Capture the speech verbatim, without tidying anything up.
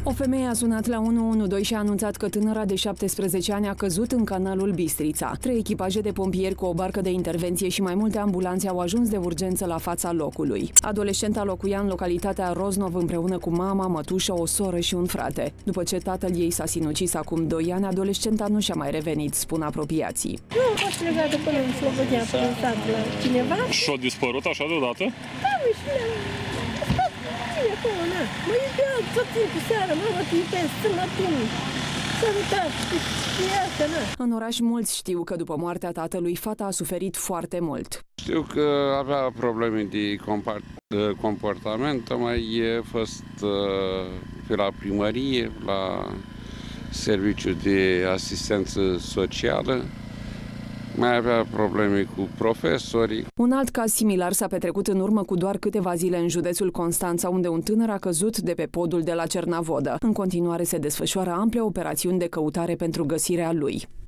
O femeie a sunat la unu unu doi și a anunțat că tânăra de șaptesprezece ani a căzut în canalul Bistrița. Trei echipaje de pompieri cu o barcă de intervenție și mai multe ambulanțe au ajuns de urgență la fața locului. Adolescenta locuia în localitatea Roznov împreună cu mama, mătușă, o soră și un frate. După ce tatăl ei s-a sinucis acum doi ani, adolescenta nu și-a mai revenit, spun apropiații. Nu a fost legată până în Slobodea, până în sat la cineva. Și-a dispărut așa deodată? Da, mă, și mi-a stat acolo, na. Mă iubea tot timpul seara, mama, te iubesc, sunt la tine. S-a uitat, și asta, na. În oraș mulți știu că după moartea tatălui, fata a suferit foarte mult. Știu că avea probleme de comportament, am mai fost pe la primărie, la serviciul de asistență socială, mai avea probleme cu profesorii. Un alt caz similar s-a petrecut în urmă cu doar câteva zile în județul Constanța, unde un tânăr a căzut de pe podul de la Cernavodă. În continuare se desfășoară ample operațiuni de căutare pentru găsirea lui.